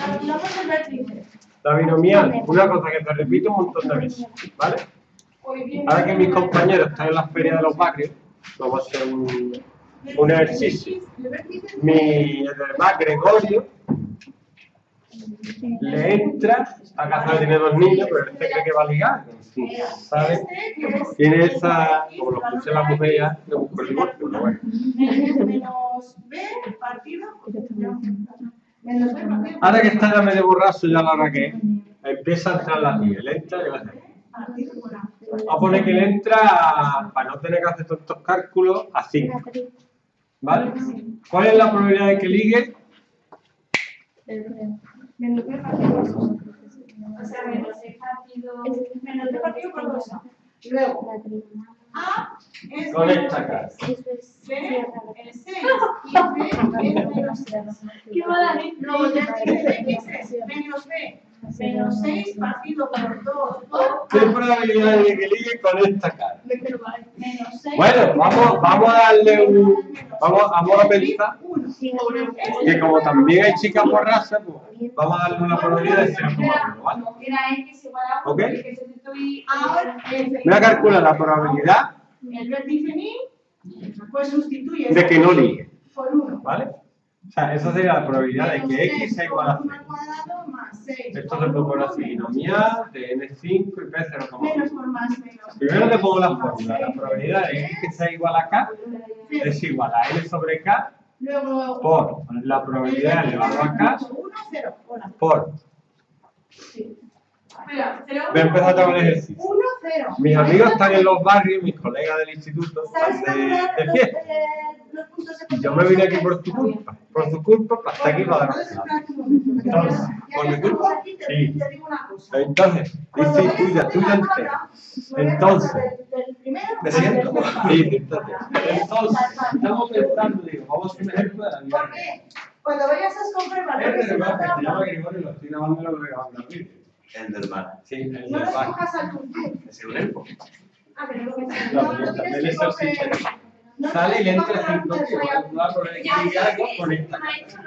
calculamos el vértice. La binomial, una cosa que te repito un montón de veces, ¿vale? Ahora que mis compañeros están en la feria de los barrios, vamos a hacer un ejercicio. El hermano Gregorio le entra, a casa tiene dos niños, pero este cree que va a ligar, ¿sabes? Tiene esa, como lo puse la mujer ya, le busco el divorcio, pero bueno. Menos B partido. Ahora que está ya medio borracho, ya a la hora que empieza a entrar la tía, le entra y va a hacer. Vamos a poner que le entra, para no tener que hacer tantos cálculos, a 5. ¿Vale? ¿Cuál es la probabilidad de que ligue? Menos B partido por 2. O sea, menos B partido por 2. Luego, A es Con menos esta cara. B es 6 y B es menos 6. ¿Qué va a dar? Luego, el vértice de X es menos B. Menos 6 partido por 2 por... ¿Qué probabilidad de que ligue con esta cara? Menos 6. Bueno, vamos a darle un... Vamos a pensar que como también hay chicas borrachas, pues vamos a darle una probabilidad de 0,1, ¿vale? Era X igual a 1. ¿Ok? Ahora, Voy a calcular la probabilidad el vértice ni, pues sustituye de que no ligue, por 1. ¿vale? O sea, esa sería la probabilidad de que X sea igual a 0. Más 6. Esto se puede poner así, binomial de N5 y P 0,1. Menos por más menos. Primero le pongo la fórmula. La probabilidad de que X sea igual a K es igual a N sobre K Luego, por la probabilidad elevado a K por... Voy a empezar a tomar el ejercicio. 1, 0. Mis amigos están en los barrios, mis colegas del instituto están de fiesta. Y yo me vine aquí por tu culpa, para estar aquí para dar clases. Entonces, ¿por mi culpa? Sí. Entonces, dice tuya entera. Entonces, me siento. Sí, entonces, estamos pensando, digo, vamos a hacer un ejemplo de la vida. ¿Por qué? Cuando vayas a comprar valores Se llama Gregorio y lo estoy grabando lo que voy a mandar al vídeo. El del mar. Sí, el del no los bar. cojas al tuntún. Es un elfo. Ah, que no lo Claro, no tienes él que es el coger. sistema. No Sale y le tienes que entra coger 5 al tíos. Va a poner que diga algo con esta.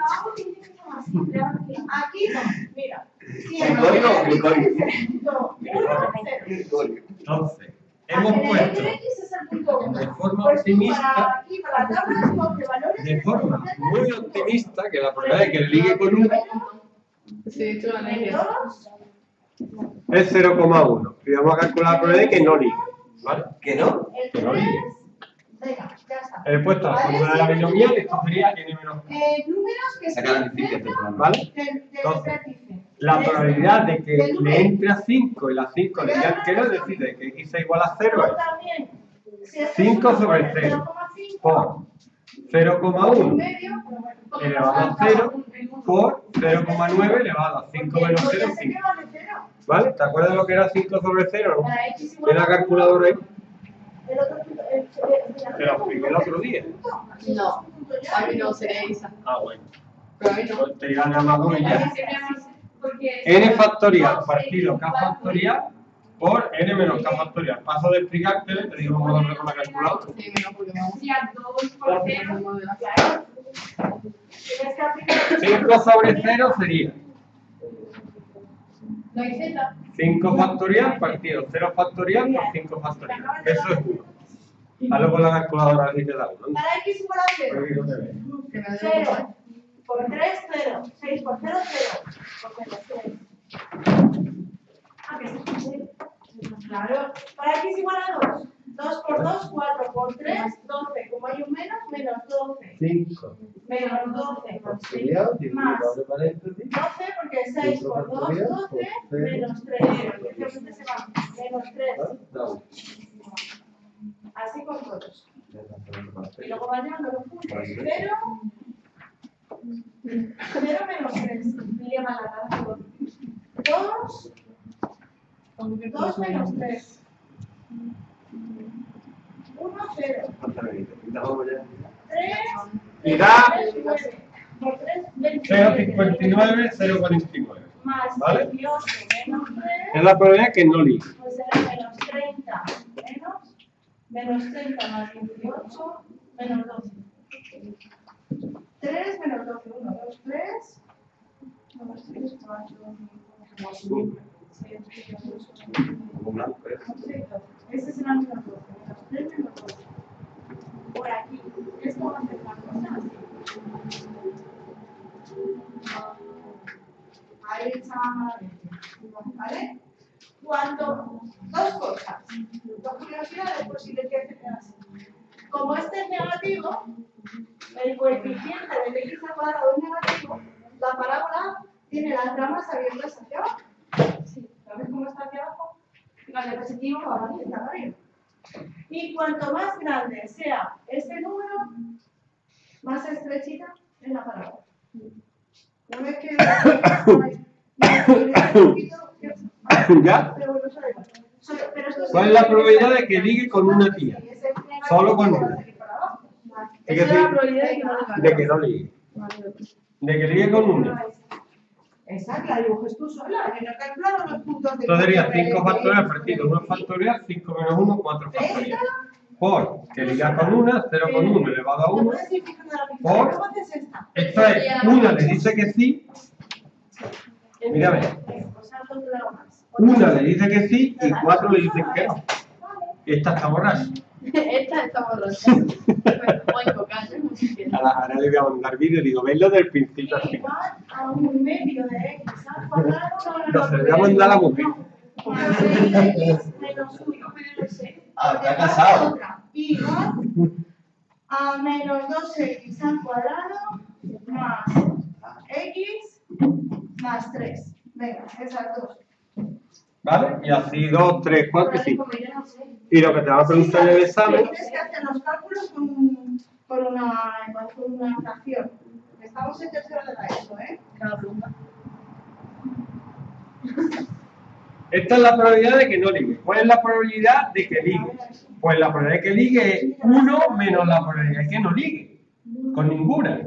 Aquí no, mira. Gregorio. Entonces, hemos puesto de forma optimista, de forma muy optimista, que la probabilidad de que ligue con 1 es 0,1. Y vamos a calcular la probabilidad de que no ligue. ¿Vale? ¿Que no? Que no ligue. Venga, ya está. He puesto la fórmula de la binomial, esto sería n menos k. Números que Saca la difícil, ¿Vale? Entonces, la probabilidad de que le entre a 5 y la 5 le diga que no, es decir, de que x sea igual a 0 es 5 sobre 0 por 0,1 elevado a 0 por 0,9 elevado a 5 menos 0 es 5. ¿Vale? ¿Te acuerdas de lo que era 5 sobre 0? ¿No? ¿Tiene la calculadora ahí? Te lo expliqué el otro día. No, a mí no sería esa. Ah, bueno. Pero a mí no. Pues te irán llamando y ya. N factorial partido K factorial por N menos K factorial. Paso de explicártelo, te digo cómo darle con la calculadora. Sí, menos porque me gusta. 5 sobre 0 sería No hay Z. 5 factorial partido 0 factorial por 5 factorial. Eso es 1. Hazlo con la calculadora a ver si te da 1. Para x igual a 0. Porque no te ve. Que me dé 0 por 3, 0. 6 por 0, 0. Por menos 3. Ah, que sí. Claro. Para x igual a 2. 2 por 2, 4 por 3, 12. Como hay un menos, menos 12. 5 Menos 12 más 6 factorial más dividido por paréntesis. 12 porque 6 por 2, 12 menos 3. Efectivamente se va. Menos 3. Da 1. Así con todos. Y luego va llevando los puntos. 0 menos 3. Me llama la tabla. 2 menos 3. 1, 0. 3. Y da 9. Por 3, 29. 0,59, 0,49. Más ¿Vale? 18 menos 3. Es la probabilidad que no ligue. Pues será menos 30 menos 30 más 18 menos 12. 3 menos 12, 1, 2, 3. 2, 3, 4, 5, 6, 7, 8, 9, 10. Este será el menos 12, menos 3, menos 2. Por aquí. Esto va a ser una cosa así. Ahí está. ¿Vale? Dos cosas. Dos curiosidades por si le quieres tener así. Como este es negativo, el coeficiente del x al cuadrado es negativo, la parábola tiene las ramas abiertas hacia abajo. Sí. ¿Sabes cómo está hacia abajo? La de positivo va a venir hacia arriba. Y cuanto más grande sea este número, más estrechita es la parábola. Una vez que ¿Ya? ¿Cuál es la probabilidad de que ligue con una tía? Solo con una. Es decir, de que no ligue. De que ligue con una. Exacto, la dibujes tú sola. Yo no he calculado los puntos de. Entonces sería 5 factorial partido 1 factorial, 5 menos 1, 4 factorial. Por que liga con una, 0 con 1 elevado a 1. Por. Esto es, una le dice que sí. Mírame. Una le dice que sí y 4 le dicen que no. Esta está borracha. Esta está borracha. Muy cocaña. Ahora le voy a mandar vídeo y digo, venlo del principio al final. Igual a un medio de x al cuadrado. No, se le voy a mandar a la mujer. Menos 1. Ah, está casado. Igual a menos 2x al cuadrado más x más 3. Venga, esas dos. ¿Vale? Y así 2, 3, 4 y 5. Y lo que te va a preguntar en el examen. Tienes que hacer los cálculos por una fracción. Estamos en tercero de la ESO, ¿eh? Cada pregunta. Esta es la probabilidad de que no ligue. ¿Cuál es la probabilidad de que ligue? Pues la probabilidad de que ligue es 1 menos la probabilidad de que no ligue. Con ninguna.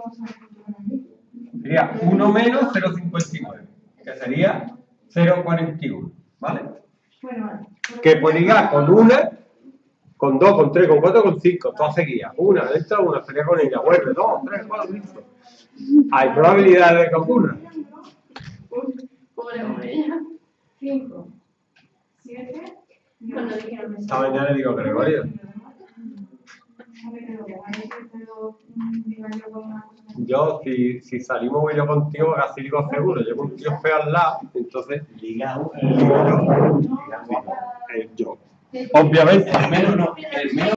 Sería 1 menos 0,59. Que sería 0,41. ¿Vale? Bueno, Que puede ligar con una, con 2, con 3, con 4, con 5. Todas seguidas. Una, esta, una sería con ella. Vuelve, 2, 3, 4, 5. Hay probabilidad de que ocurra. Pobre ella. 5, 7. Esta mañana le digo, Gregorio, yo si salimos voy yo contigo, casi digo seguro, llevo un tío feo al lado, entonces Liga. yo. Obviamente. El menos no. El menos